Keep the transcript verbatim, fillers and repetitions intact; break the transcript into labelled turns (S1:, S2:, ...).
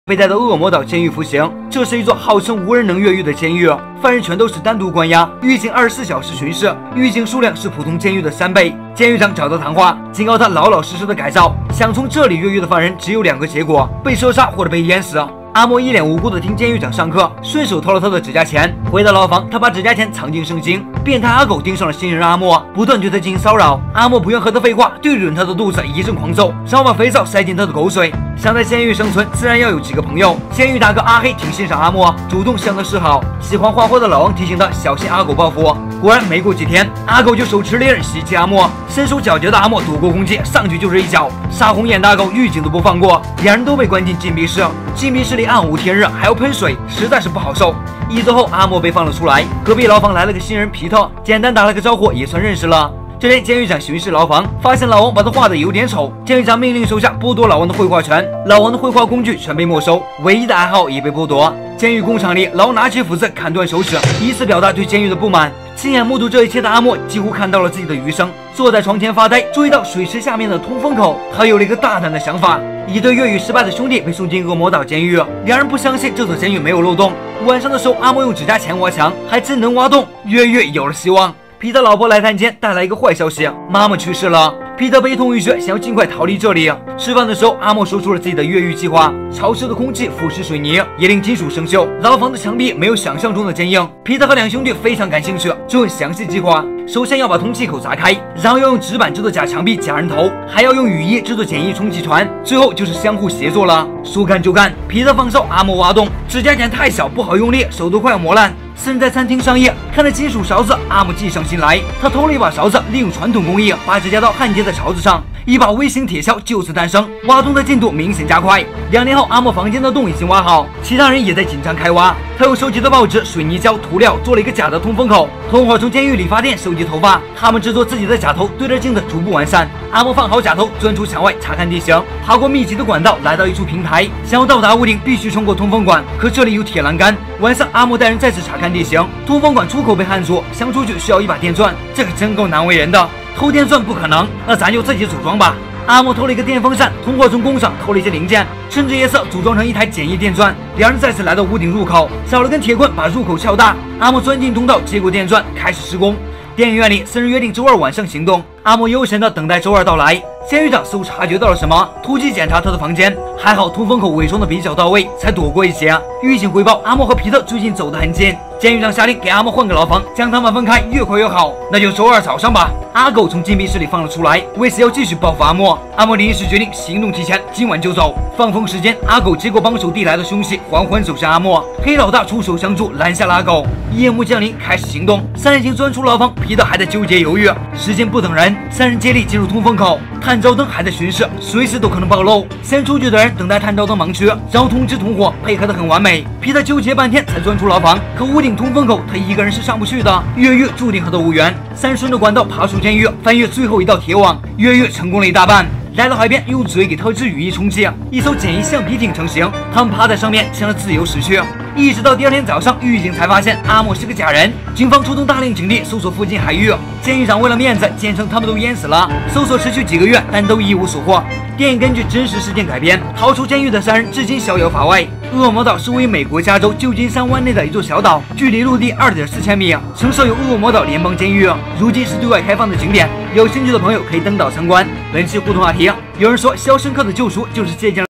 S1: 被带到恶魔岛监狱服刑。这是一座号称无人能越狱的监狱，犯人全都是单独关押，狱警二十四小时巡视，狱警数量是普通监狱的三倍。监狱长找他谈话，警告他老老实实的改造。想从这里越狱的犯人只有两个结果：被射杀或者被淹死。阿莫一脸无辜的听监狱长上课，顺手偷了他的指甲钳。回到牢房，他把指甲钳藏进圣经。变态阿狗盯上了新人阿莫，不断对他进行骚扰。阿莫不愿和他废话，对准他的肚子一阵狂揍，然后把肥皂塞进他的口水。想在监狱生存，自然要有几个朋友。监狱大哥阿黑挺欣赏阿莫，主动向他示好。喜欢画画的老王提醒他小心阿狗报复。果然没过几天，阿狗就手持猎刃袭击阿莫。身手矫捷的阿莫躲过攻击，上去就是一脚。杀红眼大狗狱警都不放过，两人都被关进禁闭室。禁闭室里暗无天日，还要喷水，实在是不好受。一周后，阿莫被放了出来。隔壁牢房来了个新人皮特，简单打了个招呼，也算认识了。这天，监狱长巡视牢房，发现老王把他画的有点丑。监狱长命令手下剥夺老王的绘画权，老王的绘画工具全被没收，唯一的爱好也被剥夺。监狱工厂里，老王拿起斧子砍断手指，以此表达对监狱的不满。亲眼目睹这一切的阿莫几乎看到了自己的余生，坐在床前发呆，注意到水池下面的通风口，他有了一个大胆的想法。一对越狱失败的兄弟被送进恶魔岛监狱，两人不相信这座监狱没有漏洞。晚上的时候，阿莫用指甲钳挖墙，还真能挖洞，越狱有了希望。皮特老婆来探监，带来一个坏消息，妈妈去世了。皮特悲痛欲绝，想要尽快逃离这里。吃饭的时候，阿莫说出了自己的越狱计划。潮湿的空气腐蚀水泥，也令金属生锈。牢房的墙壁没有想象中的坚硬。皮特和两兄弟非常感兴趣，就问详细计划。首先要把通气口砸开，然后要用纸板制作假墙壁、假人头，还要用雨衣制作简易充气船，最后就是相互协作了。说干就干，皮特放哨，阿莫挖洞。指甲钳太小，不好用力，手都快要磨烂。三人在餐厅商业，看着金属勺子，阿莫计上心来。他偷了一把勺子，利用传统工艺把指甲刀焊接在勺子上，一把微型铁锹就此诞生。挖洞的进度明显加快。两年后，阿莫房间的洞已经挖好，其他人也在紧张开挖。他用收集的报纸、水泥胶、涂料做了一个假的通风口。同伙从监狱理发店收集头发，他们制作自己的假头，对着镜子逐步完善。阿莫放好假头，钻出墙外查看地形，爬过密集的管道，来到一处平台。想要到达屋顶，必须冲过通风管，可这里有铁栏杆。晚上，阿莫带人再次查看地形，通风管出口被焊住，想出去需要一把电钻，这可真够难为人的。偷电钻不可能，那咱就自己组装吧。阿莫偷了一个电风扇，同伙从工厂偷了一些零件，趁着夜色组装成一台简易电钻。两人再次来到屋顶入口，找了根铁棍把入口撬大。阿莫钻进通道，接过电钻，开始施工。电影院里，四人约定周二晚上行动。阿莫悠闲地等待周二到来。监狱长似乎察觉到了什么，突击检查他的房间，还好通风口伪装的比较到位，才躲过一劫。狱警汇报，阿莫和皮特最近走得很近。监狱长下令给阿莫换个牢房，将他们分开，越快越好。那就周二早上吧。阿狗从禁闭室里放了出来，为此要继续报复阿莫。阿莫临时决定行动提前，今晚就走。放风时间，阿狗接过帮手递来的凶器，缓缓走向阿莫。黑老大出手相助，拦下了阿狗。夜幕降临，开始行动。三人已经钻出牢房，皮特还在纠结犹豫。时间不等人，三人接力进入通风口。探照灯还在巡视，随时都可能暴露。先出去的人等待探照灯盲区，然后通知同伙，配合得很完美。皮特纠结半天才钻出牢房，可屋顶通风口他一个人是上不去的，越狱注定和他无缘。三顺着管道爬出监狱，翻越最后一道铁网，越狱成功了一大半。来到海边，用嘴给特制雨衣充气，一艘简易橡皮艇成型，他们趴在上面向着自由驶去。一直到第二天早上，狱警才发现阿莫是个假人。警方出动大量警力搜索附近海域，监狱长为了面子坚称他们都淹死了。搜索持续几个月，但都一无所获。电影根据真实事件改编，逃出监狱的三人至今逍遥法外。恶魔岛是位于美国加州旧金山湾内的一座小岛，距离陆地 二点四千米，曾设有恶魔岛联邦监狱，如今是对外开放的景点。有兴趣的朋友可以登岛参观。本期互动话题，有人说《肖申克的救赎》就是借鉴